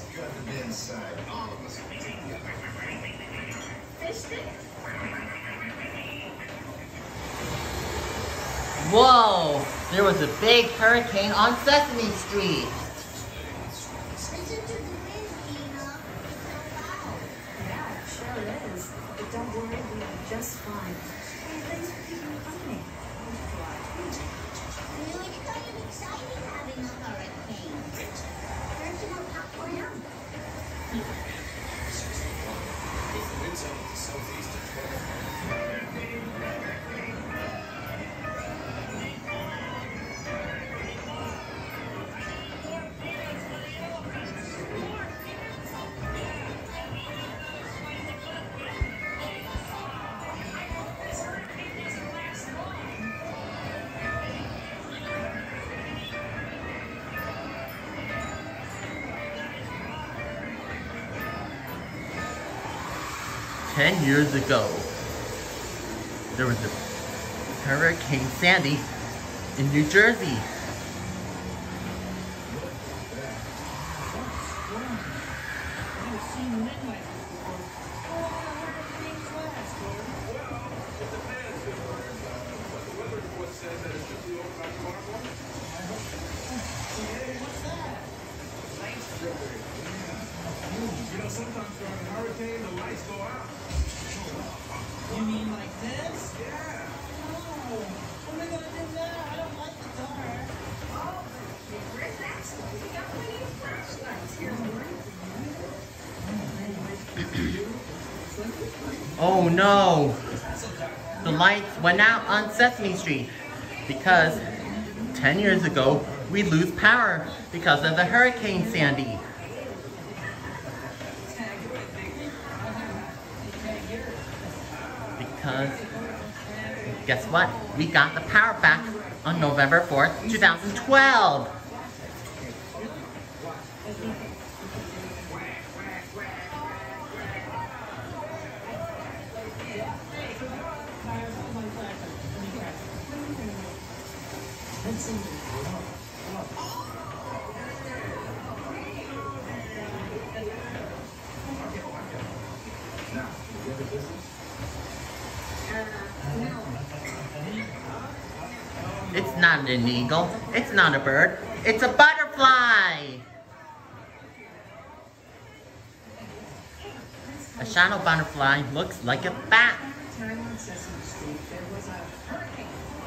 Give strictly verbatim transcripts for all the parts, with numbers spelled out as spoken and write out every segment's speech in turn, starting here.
got to be inside. All of us. Fish stick? Whoa! There was a big hurricane on Sesame Street. Listen to the wind, Tina. It's so loud. Yeah, it sure is. But don't worry, we'll be just fine. Hey, thanks for keeping me company. Well, it's kind of exciting having a hurricane. Where'd you want popcorn now? Ten years ago, there was a Hurricane Sandy in New Jersey. You know, sometimes during a hurricane, the lights go out. You mean like this? Yeah. Oh, what am I gonna do now? I don't like the dark. Oh, relax. We got plenty of flashlights here. Oh no! The lights went out on Sesame Street because ten years ago we lose power because of the Hurricane Sandy. Because guess what? We got the power back on November fourth, two thousand twelve. It's not an eagle. It's not a bird. It's a butterfly. A shadow butterfly looks like a bat. Time on Sesame Street, there was a hurricane.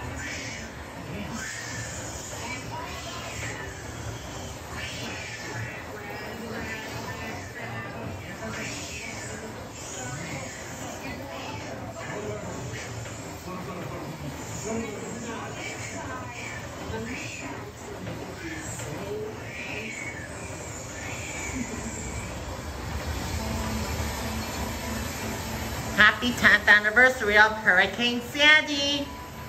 Happy tenth anniversary of Hurricane Sandy!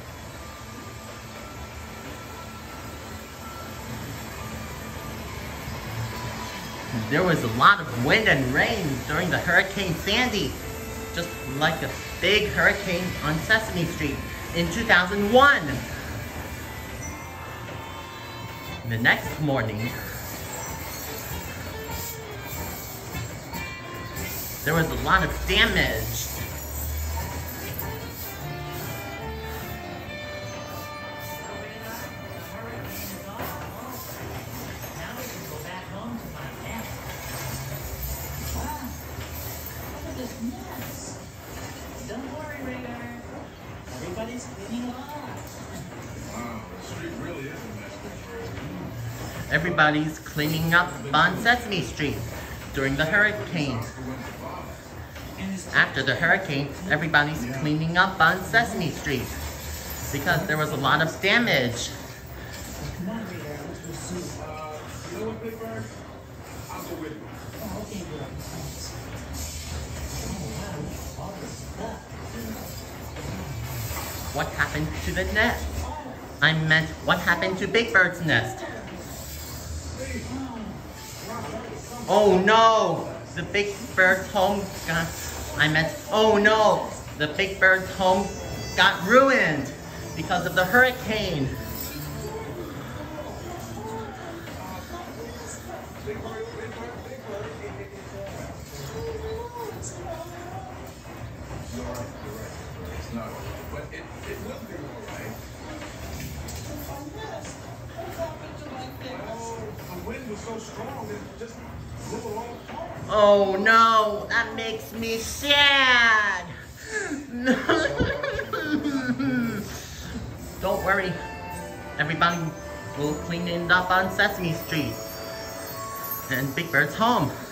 There was a lot of wind and rain during the Hurricane Sandy, just like a big hurricane on Sesame Street in two thousand one. The next morning, there was a lot of damage. Don't worry, Radar. Everybody's cleaning up. Wow, the street really is a mess. Everybody's cleaning up on Sesame Street during the hurricane. After the hurricane, everybody's cleaning up on Sesame Street because there was a lot of damage. Come on, Radar. Let's go see. Uh, you know what, Big Bird? I'll go with you. Oh, okay, girl. Thanks. Oh, wow. All this stuff. What happened to the nest? I meant, what happened to Big Bird's nest? Oh no! The Big Bird's home got... I meant, oh no! The Big Bird's home got ruined because of the hurricane. Big Bird, Big Bird, Big Bird. was so strong that it just blew it all apart. Oh no, that makes me sad. Don't worry, everybody will clean it up on Sesame Street. And Big Bird's home.